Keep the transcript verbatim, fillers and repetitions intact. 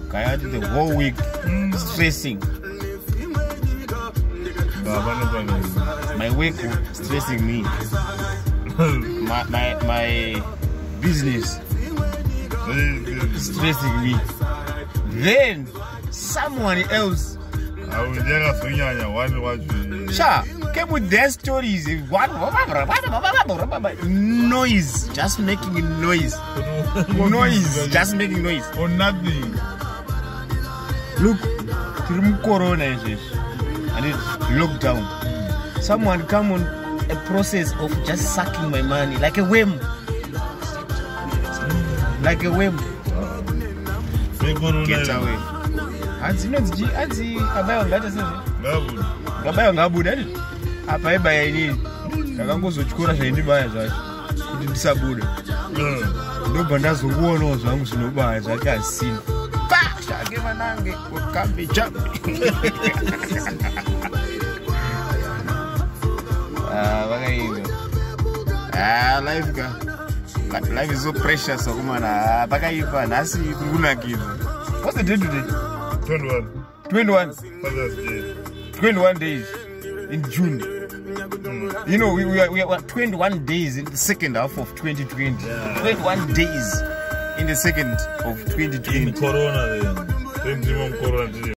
I had the whole week stressing. My work stressing me. my, my my business stressing me. Then someone else Sha came with their stories. What noise, just making noise. Noise, just making noise. Or nothing. Look, through Corona and it's lockdown. Someone come on a process of just sucking my money like a whim. Like a whim. Get away. Anzi no dzi anzi abayo ngata sasa. Ngabuda. Ngabayo ngabuda ndi. Apa ebaya ini. Ndakangozochikora zvaindibaya zvacho. Kuti ndisabuda. Mm. Ndobva ndazokuonawo zvangu zvinobaya zvake asina. Pa! Shake manange wakambe chambe. Ah, vakainga. Ah, life ka. Life is so precious, kumana. Pakaipa nasi kunakidza. What's the date today? twenty-one. twenty-one. Father's Day. twenty-one days in June. Mm. You know, we, we, are, we are twenty-one days in the second half of twenty twenty. Yeah. twenty-one days in the second of twenty twenty. In Corona, then. twenty-one Corona.